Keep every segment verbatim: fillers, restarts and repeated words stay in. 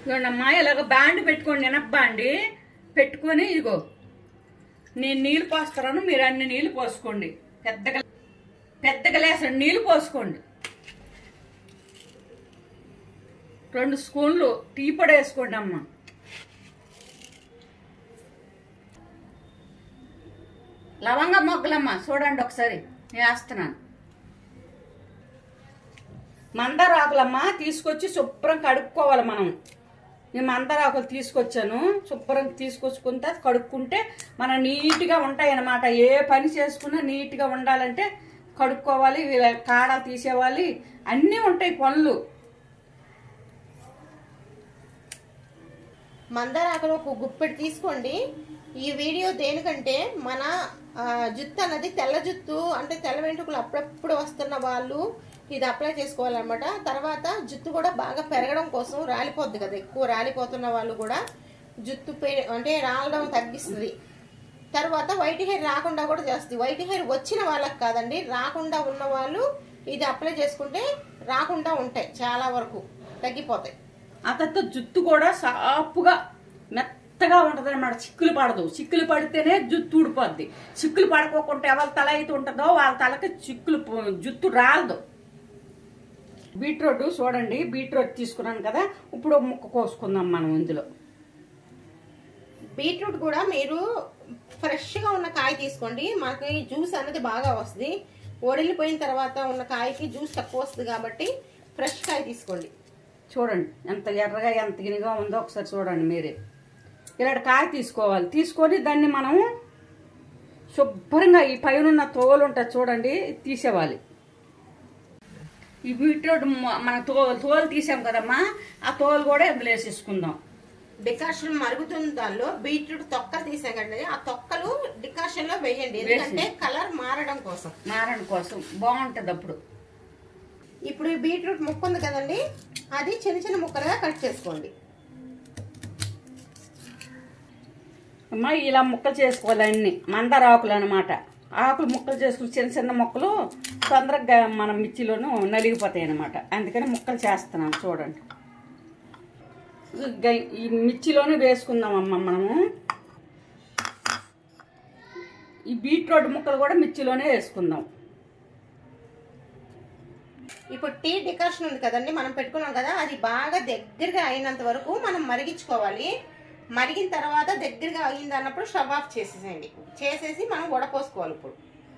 ఇదిగోండమ్మా ఇలాగ బ్యాండ్ పెట్టుకోండి, ఎనబ్బా అండి పెట్టుకొని ఇదిగో నేను నీళ్ళు పోస్తాను, మీరు అన్ని నీళ్ళు పోసుకోండి. పెద్దగా పెద్ద గ్లాస్ నీళ్ళు పోసుకోండి. రెండు స్పూన్లు టీ పొడి వేసుకోండి అమ్మ. లవంగ మొగ్గలమ్మ చూడండి ఒకసారి వేస్తున్నాను. మందార ఆకులమ్మ తీసుకొచ్చి శుభ్రం కడుక్కోవాలి మనం. నేను మందార ఆకులు తీసుకొచ్చాను, శుభ్రం తీసుకొచ్చుకుంటే కడుక్కుంటే మనం నీట్గా ఉంటాయి అన్నమాట. ఏ పని చేసుకున్నా నీట్గా ఉండాలంటే కడుక్కోవాలి, కాడ తీసేవాలి, అన్నీ ఉంటాయి పనులు. మందార ఆకులు ఒక గుప్పెడు తీసుకోండి. ఈ వీడియో దేనికంటే మన జుత్తు అన్నది తెల్ల జుత్తు అంటే తెల్ల వెంట్రుకలు అప్పుడప్పుడు వస్తున్న వాళ్ళు ఇది అప్లై చేసుకోవాలన్నమాట. తర్వాత జుత్తు కూడా బాగా పెరగడం కోసం, రాలిపోద్ది కదా, ఎక్కువ రాలిపోతున్న వాళ్ళు కూడా జుత్తు అంటే రాలడం తగ్గిస్తుంది. తర్వాత వైట్ హెయిర్ రాకుండా కూడా చేస్తుంది. వైట్ హెయిర్ వచ్చిన వాళ్ళకి కాదండి, రాకుండా ఉన్న వాళ్ళు ఇది అప్లై చేసుకుంటే రాకుండా ఉంటాయి, చాలా వరకు తగ్గిపోతాయి. ఆ తర్వాత జుత్తు కూడా సాపుగా మెత్తగా ఉంటది అన్నమాట, చిక్కులు పడదు. చిక్కులు పడితేనే జుత్తు ఊడిపోద్ది. చిక్కులు పడుకోకుండా ఎవరి తల అయితే ఉంటుందో వాళ్ళ తలకి చిక్కులు జుత్తు రాలదు. బీట్రూట్ చూడండి, బీట్రూట్ తీసుకున్నాను కదా, ఇప్పుడు ముక్క కోసుకుందాం మనం. ఇందులో బీట్రూట్ కూడా మీరు ఫ్రెష్గా ఉన్న కాయ తీసుకోండి, మనకి జ్యూస్ అనేది బాగా వస్తుంది. ఒడిలిపోయిన తర్వాత ఉన్న కాయకి జ్యూస్ తక్కువ వస్తుంది కాబట్టి ఫ్రెష్ కాయ తీసుకోండి. చూడండి ఎంత ఎర్రగా ఎంత గినిగా ఉందో ఒకసారి చూడండి మీరే. ఇలాంటి కాయ తీసుకోవాలి. తీసుకొని దాన్ని మనం శుభ్రంగా ఈ పైన తోలు ఉంటుంది చూడండి తీసేవాలి. ఈ బీట్రూట్ మన తోలు తోలు తీసాం కదమ్మా, ఆ తోలు కూడా ఇందులో వేసేసుకుందాం. డికాషన్ మరుగుతున్న దానిలో బీట్రూట్ తొక్కలు తీసాం కండి, ఆ తొక్కలు డికాషన్ లో వేయండి, ఎందుకంటే కలర్ మారడం కోసం మారడం కోసం బాగుంటది అప్పుడు. ఇప్పుడు ఈ బీట్రూట్ ముక్క ఉంది కదండి, అది చిన్న చిన్న ముక్కలుగా కట్ చేసుకోండి. అమ్మా ఇలా ముక్కలు చేసుకోవాలి అన్ని, మందార ఆకులు అనమాట. ఆకులు ముక్కలు చేసుకుని చిన్న చిన్న ముక్కలు తొందరగా మన మిర్చిలోనూ నలిగిపోతాయి అన్నమాట. అందుకని ముక్కలు చేస్తున్నాం చూడండి. ఈ మిర్చిలోనే వేసుకుందామమ్మా మనము. ఈ బీట్రూట్ ముక్కలు కూడా మిర్చిలోనే వేసుకుందాం. ఇప్పుడు టీ డికాషన్ ఉంది కదండి మనం పెట్టుకున్నాం కదా, అది బాగా దగ్గరగా అయినంత వరకు మనం మరిగించుకోవాలి. మరిగిన తర్వాత దగ్గరగా అయింది అన్నప్పుడు స్టవ్ ఆఫ్ చేసేసేయండి. చేసేసి మనం వడపోసుకోవాలి. ఇప్పుడు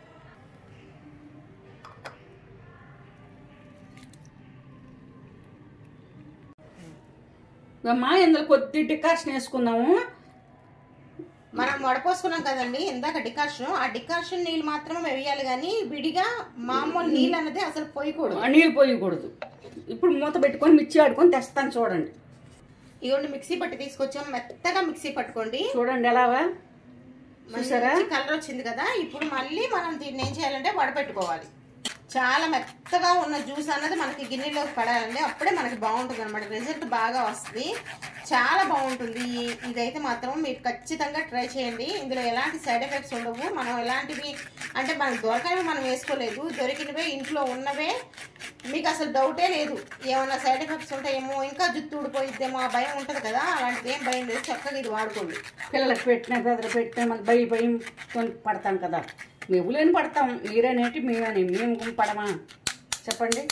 అమ్మా ఇందులో కొద్ది డికాషన్ వేసుకుందాము. మనం వడపోసుకున్నాం కదండి ఇందాక డికాషన్, ఆ డికాషన్ నీళ్ళు మాత్రమే వేయాలి కానీ విడిగా మామూలు నీళ్ళు అన్నది అసలు పోయకూడదు, నీళ్ళు పోయకూడదు. ఇప్పుడు మూత పెట్టుకొని మిర్చి ఆడుకొని తెస్తాను చూడండి. ఇవ్వండి మిక్సీ పట్టి తీసుకొచ్చాం, మెత్తగా మిక్సీ పట్టుకోండి. చూడండి ఎలాగా చూసారా కలర్ వచ్చింది కదా. ఇప్పుడు మళ్ళీ మనం దీన్ని ఏం చేయాలంటే వడపెట్టుకోవాలి. చాలా మెత్తగా ఉన్న జ్యూస్ అన్నది మనకి గిన్నెలోకి పడాలండి, అప్పుడే మనకి బాగుంటుంది అనమాట, రిజల్ట్ బాగా వస్తుంది, చాలా బాగుంటుంది. ఇదైతే మాత్రం మీరు ఖచ్చితంగా ట్రై చేయండి. ఇందులో ఎలాంటి సైడ్ ఎఫెక్ట్స్ ఉండవు. మనం ఎలాంటివి అంటే మనకు దొరకనివి మనం వేసుకోలేదు, దొరికినవే ఇంట్లో ఉన్నవే. మీకు అసలు డౌటే లేదు ఏమన్నా సైడ్ ఎఫెక్ట్స్ ఉంటాయేమో, ఇంకా జుట్టు ఊడిపోయిద్దేమో ఆ భయం ఉంటుంది కదా, అలాంటిది ఏం భయం లేదు. చక్కగా ఇది వాడుకోండి. పిల్లలకు పెట్టిన పెద్దలు పెట్టిన మళ్ళీ భయం భయం పడతాం కదా, మేవులేని పడతాం. మీరేనేటి మేమని మేము పడమా చెప్పండి.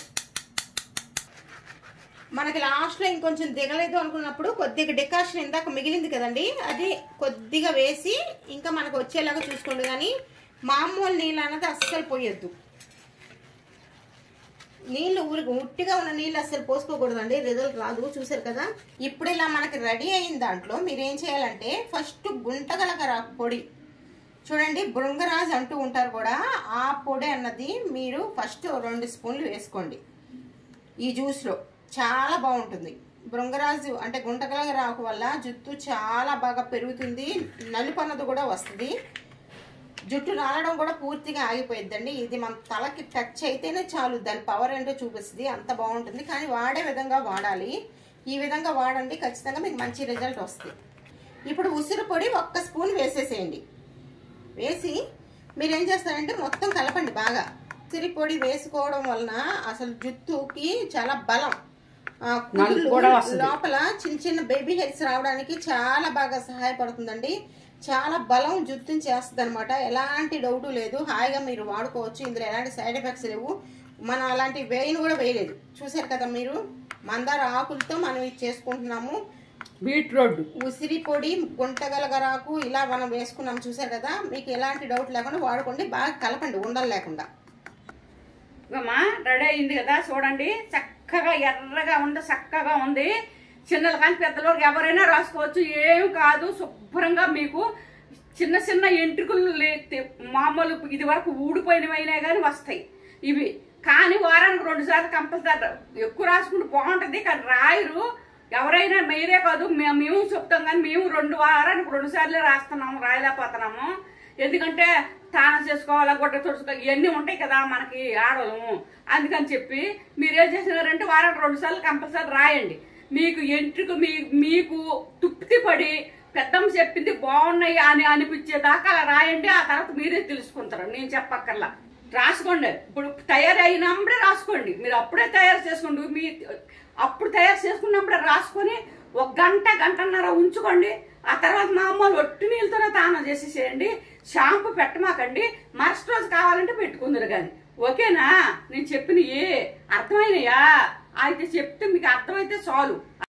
మనకి లాస్ట్లో ఇంకొంచెం దిగలేదు అనుకున్నప్పుడు కొద్దిగా డికాషన్ ఇందాక మిగిలింది కదండి, అది కొద్దిగా వేసి ఇంకా మనకు వచ్చేలాగా చూసుకోండి. కానీ మామూలు నీళ్ళు అన్నది అస్సలు పోయొద్దు. నీళ్ళు ఊరికి ఉట్టిగా ఉన్న నీళ్ళు అస్సలు పోసుకోకూడదండి, రిజల్ట్ రాదు. చూసారు కదా. ఇప్పుడు ఇలా మనకి రెడీ అయిన దాంట్లో మీరు ఏం చేయాలంటే ఫస్ట్ గుంటగలగర పొడి చూడండి, బృంగరాజ్ అంటూ ఉంటారు కూడా, ఆ పొడి అన్నది మీరు ఫస్ట్ రెండు స్పూన్లు వేసుకోండి ఈ జ్యూస్లో. చాలా బాగుంటుంది. బృంగరాజు అంటే గుంటగలగర ఆకు వల్ల జుట్టు చాలా బాగా పెరుగుతుంది, నలుపు అన్నది కూడా వస్తుంది, జుట్టు రాలడం కూడా పూర్తిగా ఆగిపోయిద్దండి. ఇది మన తలకి టచ్ అయితేనే చాలు దాని పవర్ ఏంటో చూపిస్తుంది, అంత బాగుంటుంది. కానీ వాడే విధంగా వాడాలి. ఈ విధంగా వాడండి, ఖచ్చితంగా మీకు మంచి రిజల్ట్ వస్తుంది. ఇప్పుడు ఉసిరి పొడి ఒక్క స్పూన్ వేసేసేయండి. వేసి మీరు ఏం చేస్తారంటే మొత్తం కలపండి బాగా. ఉసిరి పొడి వేసుకోవడం వలన అసలు జుట్టుకి చాలా బలం, లోపల చిన్న చిన్న బేబీ హెయిర్స్ రావడానికి చాలా బాగా సహాయపడుతుందండి. చాలా బలం జుట్టుని చేస్తుంది అనమాట. ఎలాంటి డౌట్ లేదు, హాయిగా మీరు వాడుకోవచ్చు. ఇందులో ఎలాంటి సైడ్ ఎఫెక్ట్స్ లేవు. మనం అలాంటి వేయిని కూడా వేయలేదు. చూసారు కదా మీరు, మందార ఆకులతో మనం ఇది చేసుకుంటున్నాము. బీట్రూట్, ఉసిరి పొడి, గుంటగలగరాకు ఇలా మనం వేసుకున్నాం. చూసారు కదా, మీకు ఎలాంటి డౌట్ లేకుండా వాడుకోండి. బాగా కలపండి ఉండలు లేకుండా. ఇవమ్మా రెడీ అయింది కదా, చూడండి చక్కగా ఎర్రగా ఉంది, చక్కగా ఉంది. చిన్నలు కానీ పెద్దల వరకు ఎవరైనా రాసుకోవచ్చు, ఏం కాదు. శుభ్రంగా మీకు చిన్న చిన్న ఎంట్రుకలు మామూలు ఇది వరకు ఊడిపోయినవైనా కానీ వస్తాయి ఇవి. కానీ వారానికి రెండు సార్లు కంపల్సరీ ఎక్కువ రాసుకుంటూ బాగుంటుంది. కానీ రాయరు ఎవరైనా, మీరే కాదు మేము చెప్తాం. కానీ మేము రెండు వారానికి రెండు సార్లు రాస్తున్నాము, రాయలేకపోతున్నాము. ఎందుకంటే స్నానం చేసుకోవాలా, గుడ్డ తుడుచుకోవాలి, ఇవన్నీ ఉంటాయి కదా మనకి ఆడవాళ్ళము. అందుకని చెప్పి మీరేం చేసినారంటే వారానికి రెండు సార్లు కంపల్సరీ రాయండి. మీకు ఎంట్రుకు మీ మీకు తృప్తి పడి పెద్దమ్మ చెప్పింది బాగున్నాయి అని అనిపించేదాకా రాయండి. ఆ తర్వాత మీరే తెలుసుకుంటారు, నేను చెప్పక్కర్లా. రాసుకోండి. ఇప్పుడు తయారైనప్పుడే రాసుకోండి. మీరు అప్పుడే తయారు చేసుకోండి. మీ అప్పుడు తయారు చేసుకున్నప్పుడే రాసుకొని ఒక గంట గంటన్నర ఉంచుకోండి. ఆ తర్వాత మామూలు ఒట్టి నీళ్ళతోనే స్నానం చేసేసేయండి. షాంపూ పెట్టమాకండి. మరుసటి రోజు కావాలంటే పెట్టుకుందరు కానీ. ఓకేనా? నేను చెప్పిన ఏ అర్థమైనయా? అయితే చెప్తే మీకు అర్థమైతే చాలు.